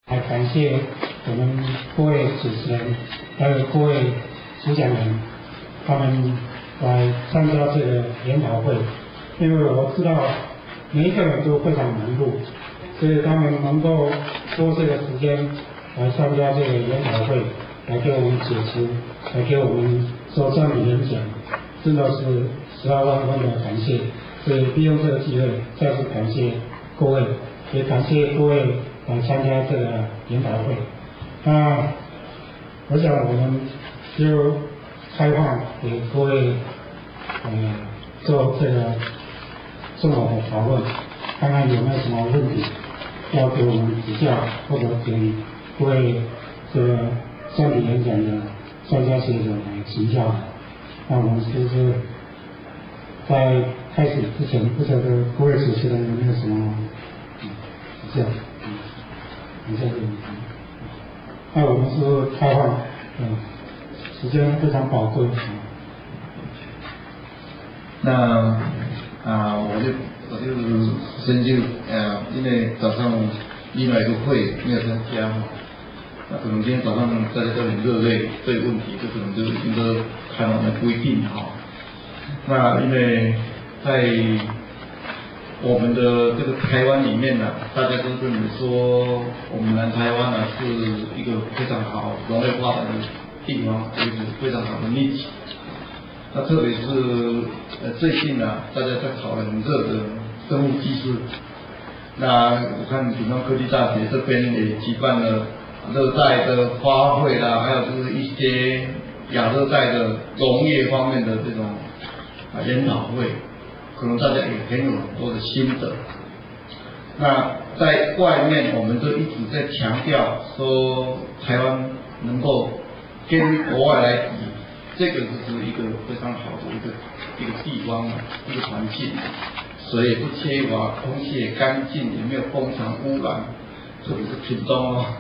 还感谢我们各位主持人，还有各位主讲人，他们来参加这个研讨会。因为我知道每一个人都非常忙碌，所以他们能够抽这个时间来参加这个研讨会，来给我们解释，来给我们做这样的演讲，真的是12万分的感谢。所以利用这个机会，再次感谢各位，也感谢各位来参加这个研讨会。那我想我们就开放给各位做这个综合的讨论，看看有没有什么问题要给我们指教，或者给各位这个上体演讲的专家学者来请教。那我们就是在开始之前，不晓得各位主持人有没有什么指教？一下这个问题。那我们是开放，时间非常宝贵。 那我就先就因为早上另外一个会没有参加嘛，那可能今天早上大家都很热烈，这个问题就可能就是应该看我们规定哈。那因为在我们的这个台湾里面呢，大家都认为说我们南台湾呢是一个非常好农业发展的地方，有一个非常好的利器。那特别是最近呢，大家在讨论很热的生物技术。那我看屏东科技大学这边也举办了热带的花卉啦，还有就是一些亚热带的农业方面的这种研讨会，可能大家也很有很多的心得。那在外面我们都一直在强调说台湾能够跟国外来比，这个就是一个非常好的一个地方啊，一个环境，水也不缺乏，空气也干净，也没有风场污染，特别是屏东哦。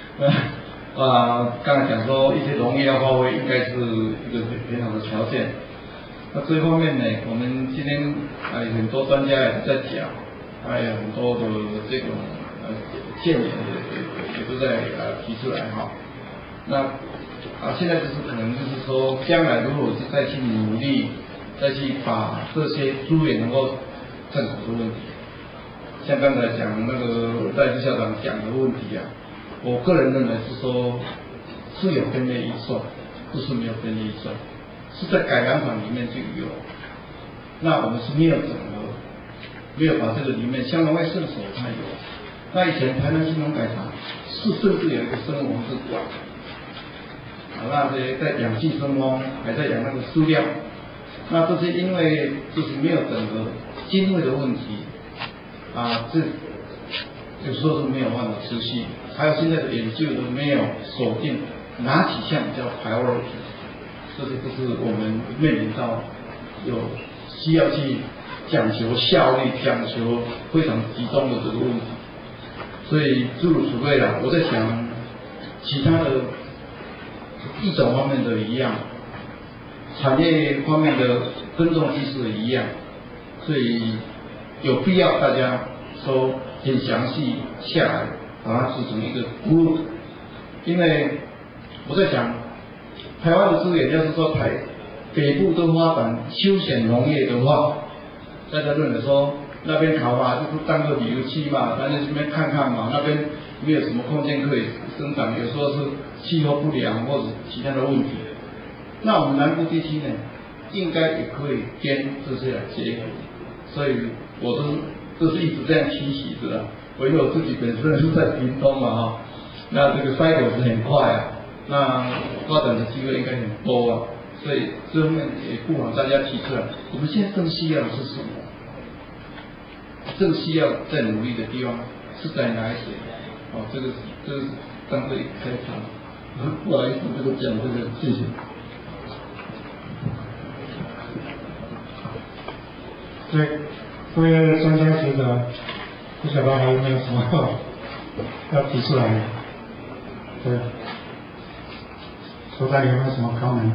刚才讲说一些农业要发挥，应该是一个很好的条件。那这方面呢，我们今天很多专家也在讲，还有很多的这种建言也都在提出来哈。那现在就是可能就是说，将来如果是再去努力，再去把这些资源能够政府的问题，像刚才讲那个戴志校长讲的问题啊，我个人认为是说是有分类预算，不是没有分类预算，是在改良法里面就有，那我们是没有整合，没有把这个里面像农业圣所它有，那以前台南新农改场是甚至有一个生物防治馆。那些在养寄生蜂，还在养那个饲料，那这些因为就是没有整个经费的问题，这有时候是没有办法持续。还有现在的研究都没有锁定哪几项叫 priority， 这些都是我们面临到有需要去讲求效率、讲求非常集中的这个问题。所以诸如此类啦，我在想其他的。一种方面的一样，产业方面的耕种技术也一样，所以有必要大家说很详细下来，把它制成一个 group。因为我在想，台湾的资源要是说北部都发展休闲农业的话，大家认为说那边好嘛，就是当个旅游区嘛，咱在这边看看嘛，那边没有什么空间可以生长，有时候是气候不良或者其他的问题。那我们南部地区呢，应该也可以跟这些来结合。所以我都是一直这样期许的。因为我自己本身是在屏东嘛哈，那这个cycle是很快啊，那发展的机会应该很多啊，所以这方面也不妨大家提出来。我们现在更需要的是什么？正需要在努力的地方是在哪一些？这个是当做一个开场。不好意思，这个讲这个，谢谢。 对，各位专家学者，不晓得还有没有什么要提出来的？对，所长有没有什么comment？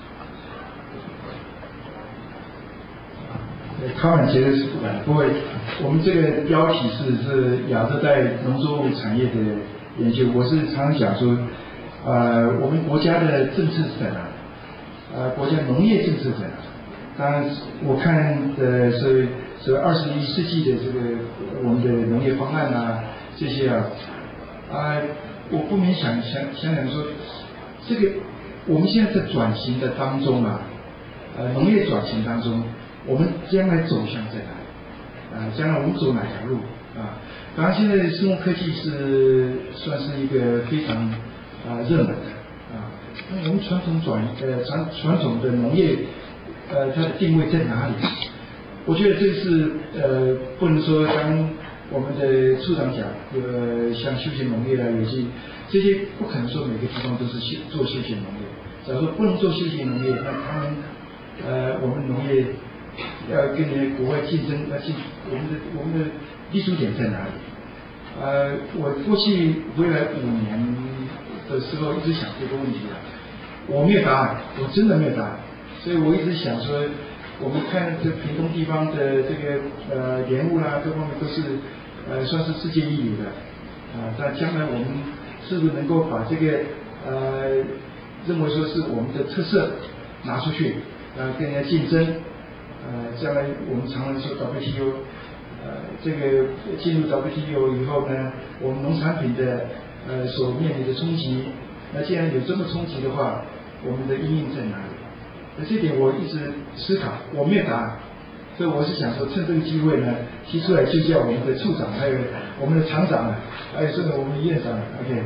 他们其实是不会我们这个标题是亚热带农作物产业的研究。我是常常讲说，我们国家的政策是在哪里？国家农业政策在哪里？当然，我看的是21世纪的这个我们的农业方案啊，这些我不免想说，这个我们现在在转型的当中啊，农业转型当中，我们将来走向在哪里？将来我们走哪条路啊？当然，现在生物科技算是一个非常热门的啊。那我们传统的农业它的定位在哪里？我觉得这是不能说当我们的处长讲，像休闲农业啊，有些这些不可能说每个地方都是做休闲农业。假如说不能做休闲农业，那他们我们农业要跟人家国外竞争，我们的立足点在哪里？我过去回来5年的时候一直想这个问题我没有答案，我真的没有答案，所以我一直想说，我们看这屏东地方的这个莲雾啦，各方面都是算是世界一流的但将来我们是不是能够把这个认为说是我们的特色拿出去跟人家竞争将来我们常常说 WTO 这个进入 WTO 以后呢，我们农产品的所面临的冲击，那既然有这么冲击的话，我们的因应在哪里？那这点我一直思考，我没有答案，所以我是想说，趁这个机会呢，提出来就叫我们的处长，还有我们的厂长还有甚至我们的院长 ，OK。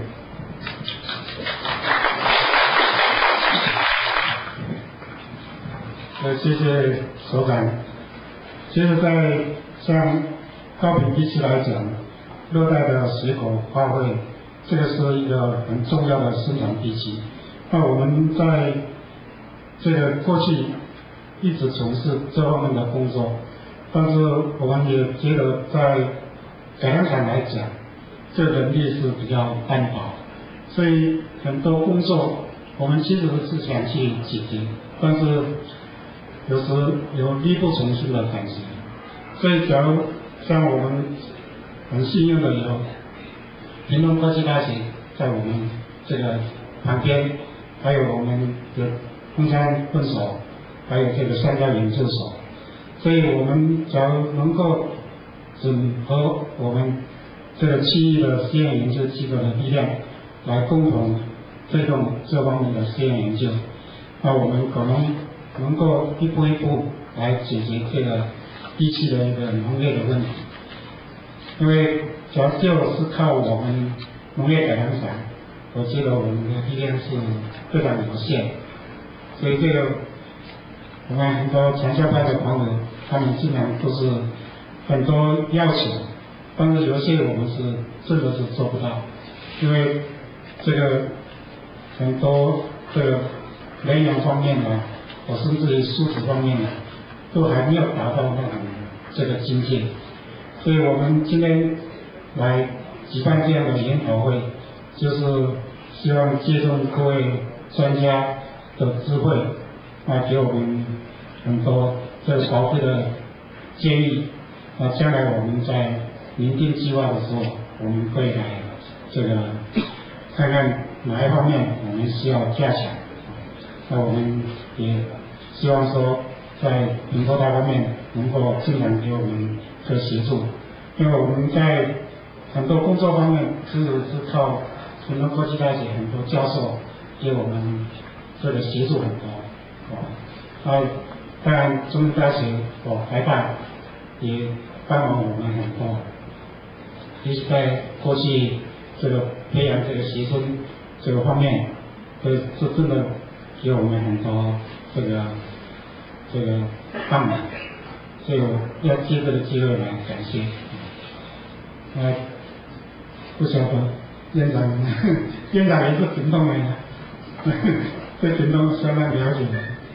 谢谢所长。其实，在像高屏地区来讲，热带的水果花卉，这个是一个很重要的生产地区。那我们在这个过去一直从事这方面的工作，但是我们也觉得在改良场来讲，这人力是比较单薄，所以很多工作我们其实是想去解决，但是有时有力不从心的感觉。所以假如像我们很幸运的有屏东科技大学在我们这个旁边，还有我们的工商分所，还有这个商教研究所，所以我们假如能够整合我们这个区域的实验研究机构的力量，来共同推动这方面的实验研究，那我们可能够一步一步来解决这个地区的一个农业的问题。因为假如就是靠我们农业改良场，我觉得我们的力量是非常有限，所以这个我们很多传销派的朋友，他们经常都是很多要求，但是有些我们是真的是做不到，因为这个很多这个能源方面呢，甚至于素质方面呢，都还没有达到那种这个境界。所以我们今天来举办这样的研讨会，就是希望借助各位专家的智慧，给我们很多这个宝贵的建议。将来我们在拟定计划的时候，我们会来这个看看哪一方面我们需要加强。那我们也希望说，在很多大方面能够尽量给我们的协助，因为我们在很多工作方面其实是靠屏东科技大学很多教授给我们这个协助很多当然中山大学台大也帮忙我们很多，其实在过去这个培养这个学生这个方面，是真的给我们很多这个帮忙，所以我要借这个机会来感谢。不晓得院长也是屏东人，对屏东相当了解。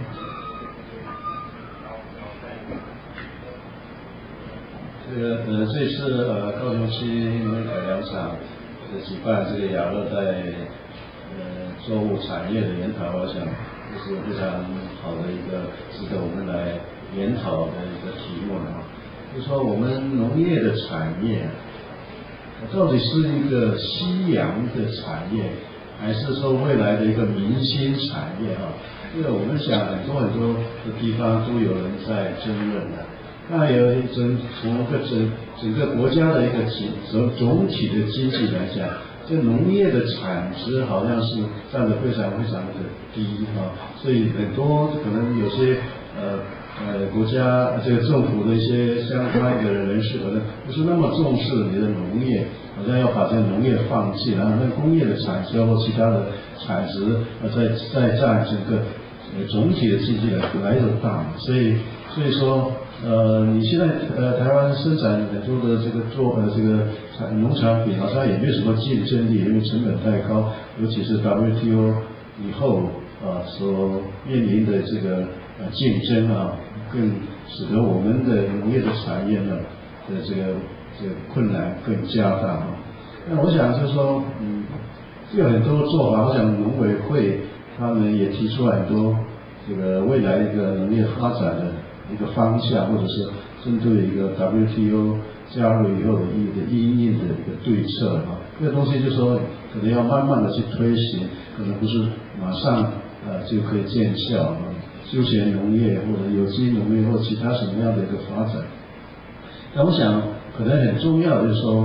这次高雄市农业改良场举办这个亚热带作物产业的研讨，我想这是非常好的一个值得我们来研讨的一个题目就是说我们农业的产业到底是一个夕阳的产业，还是说未来的一个明星产业啊？这个我们想很多的地方都有人在争论的。那有从整个国家的一个总体的经济来讲，这农业的产值好像是占得非常的低啊，所以很多可能有些国家这个政府的一些相关的人士可能不是那么重视你的农业，好像要把这个农业放弃，然后那工业的产值或其他的产值再占整个总体的经济来得大，所以说你现在台湾生产很多的这个农产品好像也没有什么竞争力，因为成本太高，尤其是 WTO 以后所面临的这个竞争啊，更使得我们的农业的产业呢的这个困难更加大啊。那我想就是说，有很多做法，我想农委会他们也提出很多这个未来一个农业发展的一个方向，或者是针对一个 WTO 加入以后的一个因应的一个对策啊，这个东西就是说可能要慢慢的去推行，可能不是马上就可以见效啊。休闲农业或者有机农业或其他什么样的一个发展，那我想可能很重要就是说，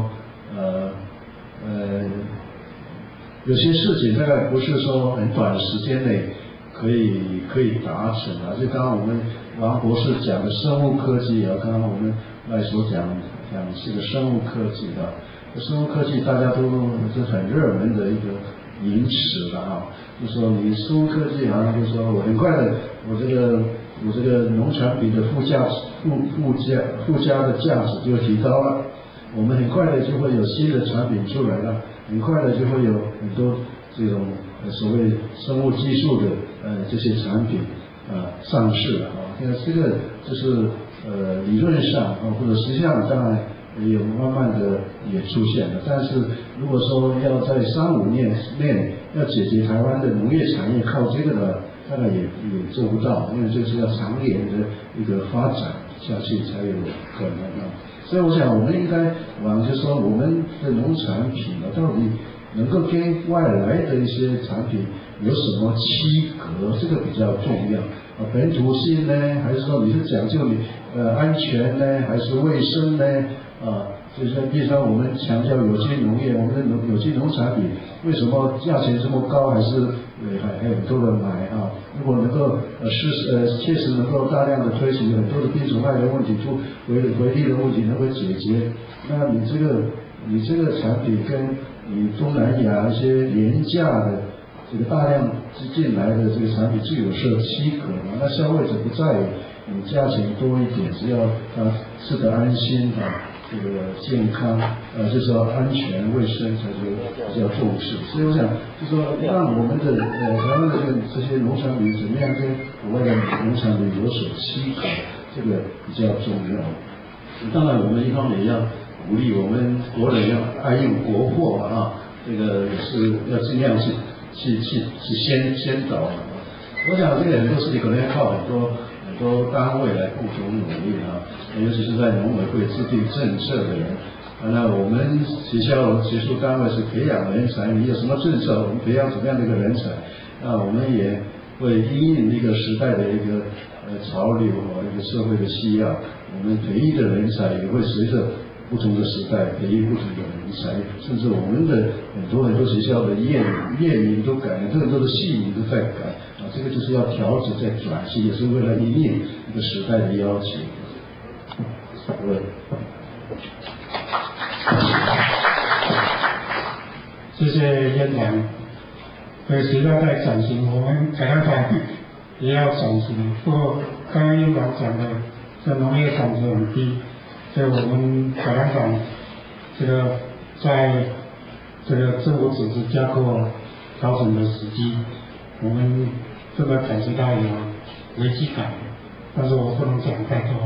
有些事情大概不是说很短的时间内可以达成啊，就刚刚我们王博士讲的生物科技啊，刚刚我们来所讲这个生物科技啊，生物科技大家都是很热门的一个名词了啊，就说你生物科技好像就说我很快的，我这个农产品的附加的价值就提高了，我们很快的就会有新的产品出来了，很快的就会有很多这种所谓生物技术的这些产品上市了啊。那这个就是理论上或者实际上当然也有慢慢的也出现了，但是如果说要在3-5年内要解决台湾的农业产业靠这个的，大概也做不到，因为这是要长远的一个发展下去才有可能啊。所以我想我们应该就是说我们的农产品到底能够跟外来的一些产品有什么区隔，这个比较重要。本土性呢，还是说你是讲究你安全呢，还是卫生呢？就是说，比如说我们强调有机农业，我们的有机农产品为什么价钱这么高，还是还很多人买啊？如果能够确实能够大量的推行，很多的病虫害的问题、回力的问题能够解决，那你这个产品跟你东南亚一些廉价的这个大量进来的这个产品具有区隔嘛？那消费者不在意你价钱多一点，只要他吃得安心这个健康就是说安全卫生才是比较重视。所以我想就是说让我们的台湾的这些农产品怎么样跟国外的农产品有所区隔，这个比较重要。当然我们一方面也要鼓励我们国人要爱用国货啊，这个也是要尽量去先导。我想这个很多事情可能要靠很多单位来共同努力啊，尤其是在农委会制定政策的人。那我们学术单位是培养人才，你有什么政策，我们培养什么样的一个人才，那我们也会因应一个时代的一个潮流一个社会的需要，我们培育的人才也会随着不同的时代培育不同的人才，甚至我们的很多学校的谚语都改了，很多的戏语都在改这个就是要调整在转型，也是为了因应一个时代的要求。 谢谢院长。对，时代在转型，我们台湾厂也要转型。不过刚刚院长讲的，这农业产值很低，所以我们台湾厂这个在这个政府组织架构调整的时机，我们真的感觉到有危机感，但是我不能讲太多。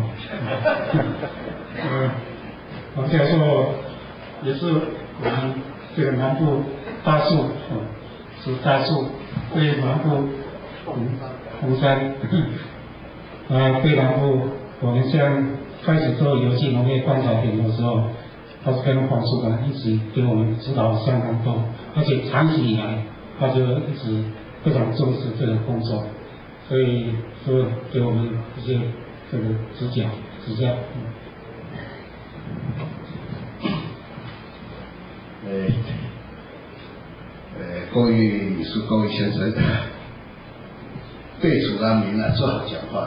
王教授也是我们这个南部大树，是大树对南部红山，对南部我们像开始做有机农业观察点的时候，他是跟黄主管一起给我们指导相当多，而且长期以来他就一直非常重视这个工作，所以就给我们一些这个指教。 各位女士、各位先生，对主让您做好讲话。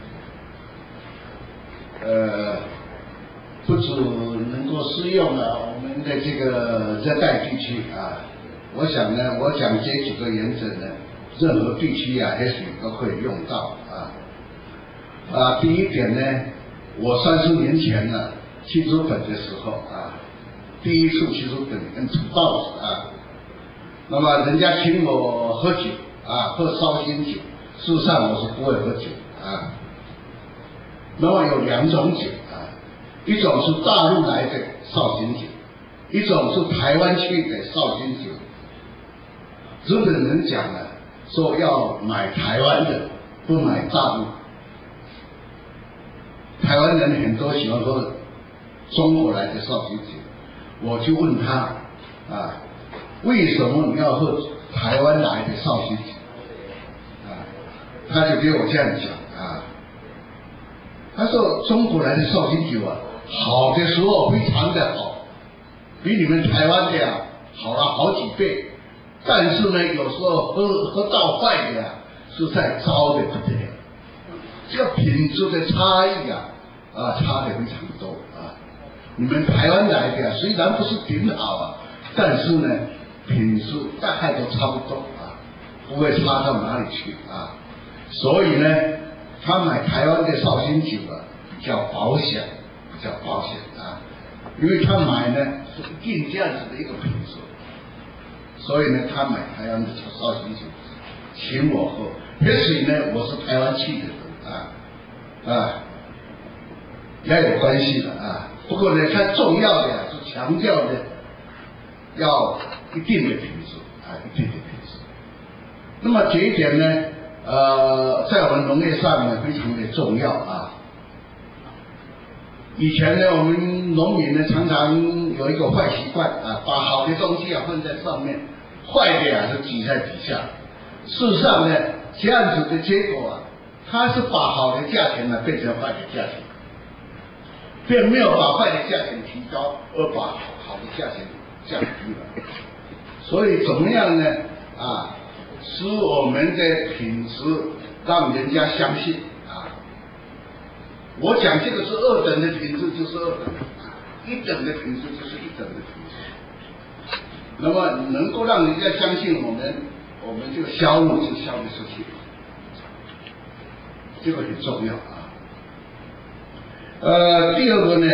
不只能够适用了我们的这个热带地区啊，我想呢，我讲这几个原则呢，任何地区啊，也许都可以用到啊。第一点呢，我30年前呢去日本的时候啊，第一次去日本跟土包子啊，那么人家请我喝酒啊，喝绍兴酒，事实上我是不会喝酒啊。那么有2种酒啊，一种是大陆来的绍兴酒，一种是台湾去的绍兴酒。日本人讲了，说要买台湾的，不买大陆。台湾人很多喜欢喝中国来的绍兴酒，我就问他啊，为什么你要喝台湾来的绍兴酒？啊，他就给我这样讲啊，他说中国来的绍兴酒啊，好的时候非常的好，比你们台湾的呀好了好几倍，但是呢，有时候喝到坏的呀，是在糟的不得了。这个品质的差异啊，差的非常多啊。你们台湾来的虽然不是顶好啊，但是呢，品质大概都差不多啊，不会差到哪里去啊。所以呢，他买台湾的绍兴酒啊，比较保险啊，因为他买呢是一定这样子的一个品质，所以呢，他买台湾的绍兴酒，请我喝。也许呢，我是台湾去的人也有关系的啊。不过呢，它重要的是强调的要一定的品质一定的品质。那么这一点呢，在我们农业上呢非常的重要啊。以前呢，我们农民呢常常有一个坏习惯啊，把好的东西放在上面，坏的是挤在底下。事实上呢，这样子的结果啊，它是把好的价钱呢变成坏的价钱，并没有把坏的价钱提高，而把好的价钱降低了。所以怎么样呢？使我们的品质让人家相信啊。我讲这个是2等的品质，就是2等；1等的品质就是1等的品质。那么能够让人家相信我们这个销路就销得出去，这个很重要啊。第二个呢，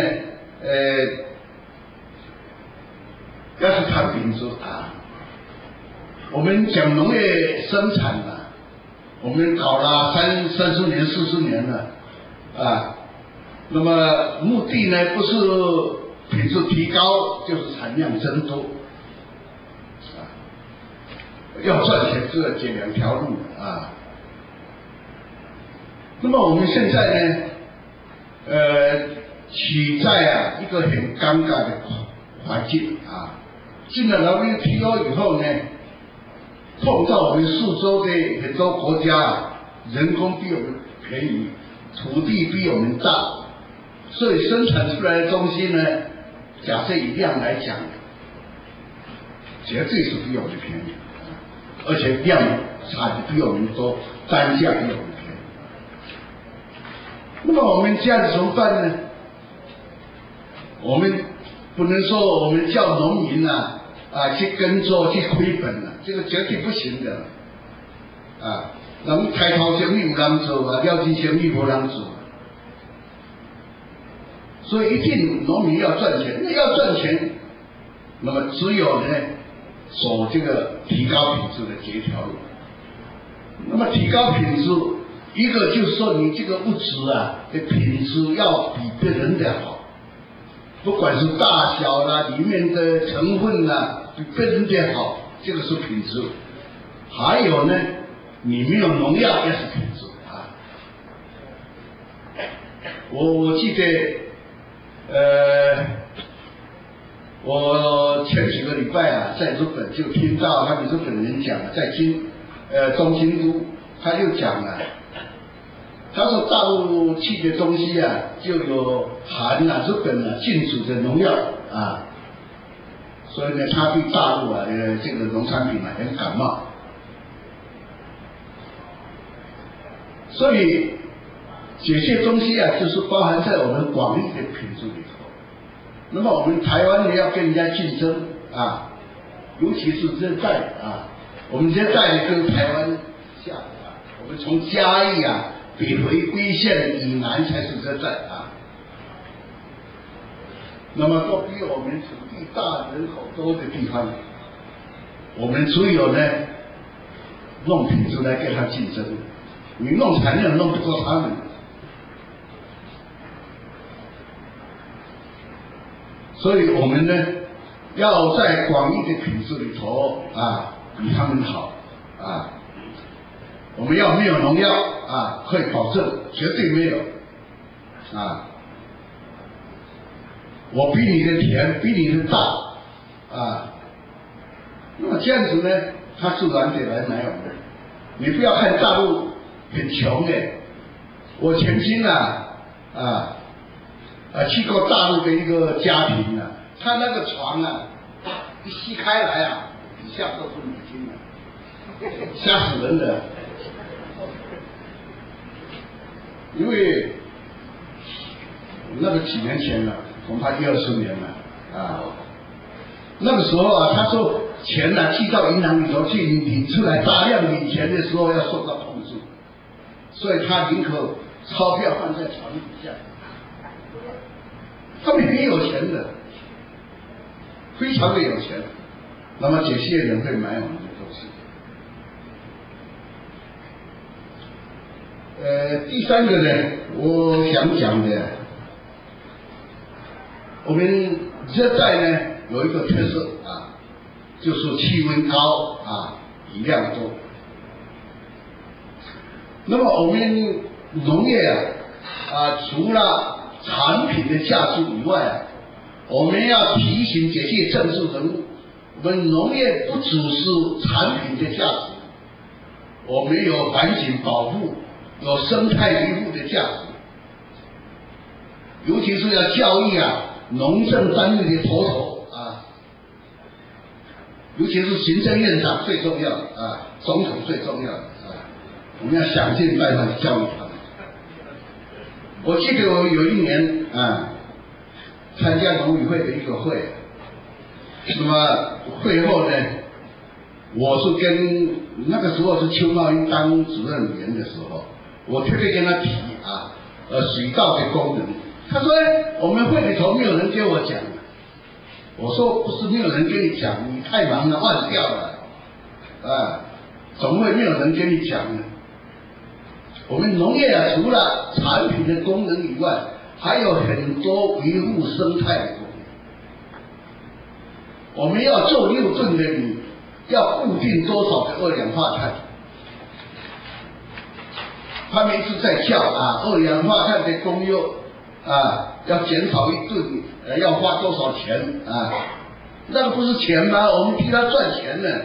要是谈品质啊，我们讲农业生产啊，我们搞了30年、40年了啊，那么目的呢不是品质提高，就是产量增多啊。要赚钱就要这2条路啊。那么我们现在呢，处在一个很尴尬的环境啊。进了 WTO 以后呢，碰到我们四周的很多国家人工比我们便宜，土地比我们大，所以生产出来的东西呢，假设以量来讲，绝对是比我们便宜，而且量产的比我们多，单价比我们便宜。那么我们这样子怎么办呢？我们不能说我们叫农民去耕作去亏本这个绝对不行的人开头生意有人做了金生意没人做，所以一定农民要赚钱。那要赚钱，那么只有呢走这个提高品质的这一条路。那么提高品质，一个就是说你这个物质的品质要比别人的好，不管是大小啦，里面的成分比别人的好，这个是品质。还有呢，你没有农药也是品质我记得，我前几个礼拜啊，在日本就听到他们日本人讲，在东京都，他就讲了，他说大陆去的东西啊，就有含日本进口的农药啊，所以呢，他对大陆这个农产品很感冒，所以这些东西就是包含在我们广义的品质里头。那么我们台湾呢要跟人家竞争啊，尤其是热带我们热带跟台湾下我们从嘉义北回归线以南才是热带那么都比我们土地大、人口多的地方，我们只有呢弄品质来跟他竞争，你弄产量弄不过他们。所以我们呢，要在广义的品质里头比他们好我们要没有农药可以保证，绝对没有我比你的田比你的大那么这样子呢，他自然得来买我们。你不要看大陆很穷我曾经去过大陆的一个家庭他那个床一掀开来底下都是美金吓死人的。因为那个几年前恐怕10-20年了那个时候他说钱寄到银行里头去，领出来大量领钱的时候要受到控制，所以他宁可钞票放在床底下。他们很有钱的，非常的有钱。那么这些人会买我们的东西。第三个呢，我想讲的，我们热带呢有一个特色就是气温高雨量多。那么我们农业除了产品的价值以外我们要提醒这些政治人物，我们农业不只是产品的价值，我们有环境保护，有生态维护的价值，尤其是要教育农政单位的头尤其是行政院长最重要总统最重要我们要想尽办法教育他们。我记得我有一年参加农委会的一个会，那么会后呢，我是跟那个时候是邱茂英当主任委员的时候，我特别跟他提水稻的功能。他说我们会里头没有人跟我讲。我说不是没有人跟你讲，你太忙了忘掉了怎么会没有人跟你讲呢？我们农业除了产品的功能以外，还有很多维护生态的功能。我们要做6吨的米，要固定多少的二氧化碳？他们一直在叫二氧化碳的功用要减少1吨要花多少钱那个不是钱吗？我们替他赚钱呢。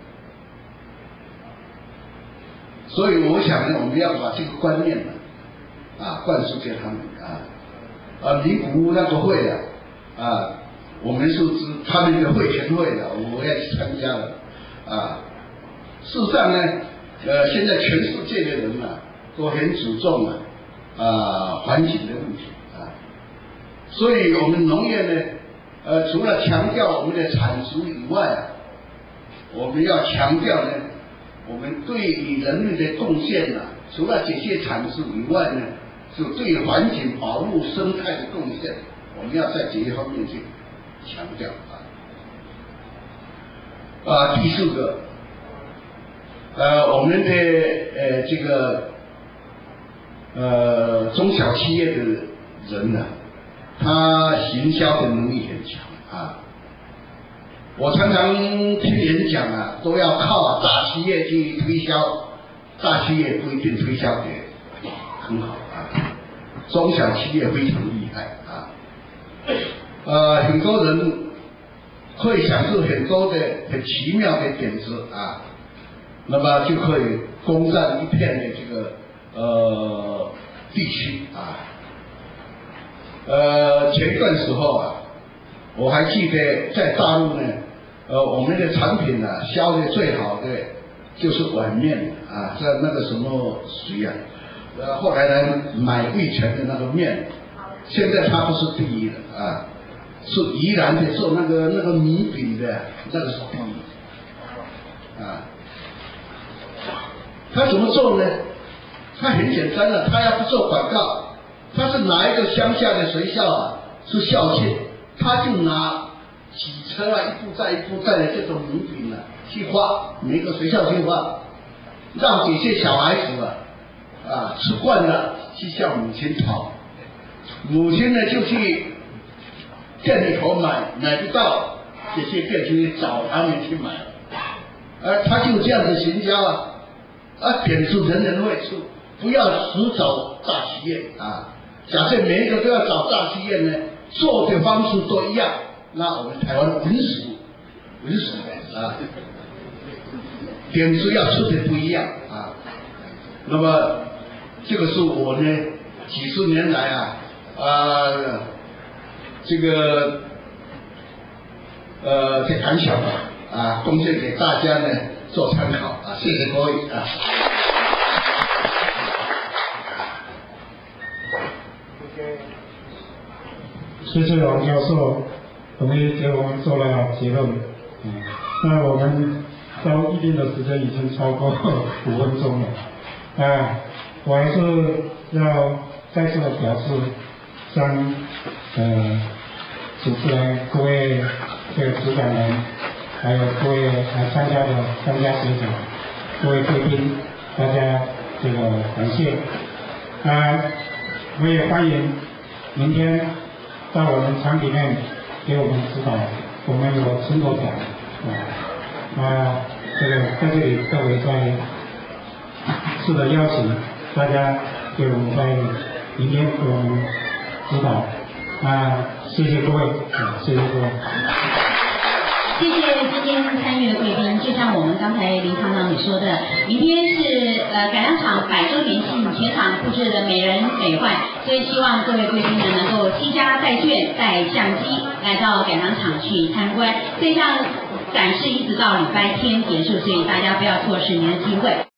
所以我想呢，我们要把这个观念灌输给他们名古屋那个会我们是他们的会前会我要去参加了事实上呢现在全世界的人都很注重环境的问题所以我们农业呢除了强调我们的产值以外我们要强调呢我们对于人类的贡献除了这些产值以外呢，是对环境保护生态的贡献，我们要在这一方面去强调第4个我们的这个中小企业的人他行销的能力很强我常常听人讲都要靠大企业去推销，大企业不一定推销的很好中小企业非常厉害啊，很多人会想出很多的很奇妙的点子啊，那么就可以攻占一片的这个地区啊。前一段时候啊，我还记得在大陆呢，我们的产品呢销的最好的就是碗面啊，在那个什么谁啊，后来呢买味全的那个面，现在它不是第一了啊，是宜兰的做那个米饼的，那个是第一啊。他怎么做呢？他很简单的，他要不做广告。他是哪一个乡下的学校啊？是校庆，他就拿几车啊，一步再一步带的这种米饼啊，去发，每个学校去发，让这些小孩子啊吃惯了，去向母亲讨，母亲呢就去店里头买不到，这些店就去找他们去买，他就这样子行销点出人人会吃，不要只找大企业啊。假设每一个都要找大企业呢，做的方式都一样，那我们台湾稳死啊！点子要出的不一样啊。那么这个是我呢几十年来这个的感想啊，贡献给大家呢做参考啊，谢谢各位啊。 谢谢王教授，统一给我们做了结论。那我们到预定的时间已经超过5分钟了。我还是要再次的表示，向主持人、各位这个主讲人，还有各位来参加的专家学者、各位贵宾，大家这个感谢。我也欢迎明天到我们厂里面给我们指导，我们有成果展这个在这里各位再次的邀请大家给我们在明天给我们指导谢谢各位谢谢各位。 谢谢今天参与的贵宾，就像我们刚才林厂长你说的，明天是改良厂100周年庆，全场布置的美轮美奂，所以希望各位贵宾们能够携家带眷带相机来到改良厂去参观。这项展示一直到礼拜天结束，所以大家不要错失您的机会。